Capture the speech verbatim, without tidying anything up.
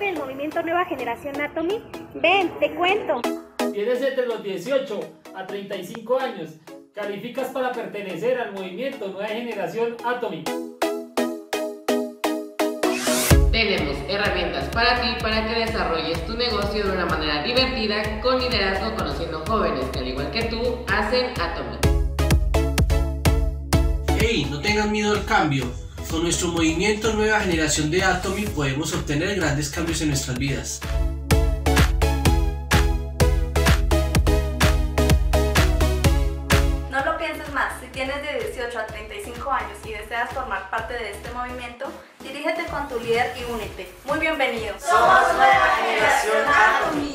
parte del movimiento Nueva Generación Atomy? Ven, te cuento. Tienes entre los dieciocho a treinta y cinco años. Calificas para pertenecer al movimiento Nueva Generación Atomy. Tenemos herramientas para ti para que desarrolles tu negocio de una manera divertida, con liderazgo, conociendo jóvenes que al igual que tú hacen Atomy. Hey, no tengan miedo al cambio. Con nuestro movimiento Nueva Generación de Atomy podemos obtener grandes cambios en nuestras vidas. No lo pienses más, si tienes de dieciocho a treinta y cinco años y deseas formar parte de este movimiento, dirígete con tu líder y únete. Muy bienvenido. Somos Nueva Generación Atomy.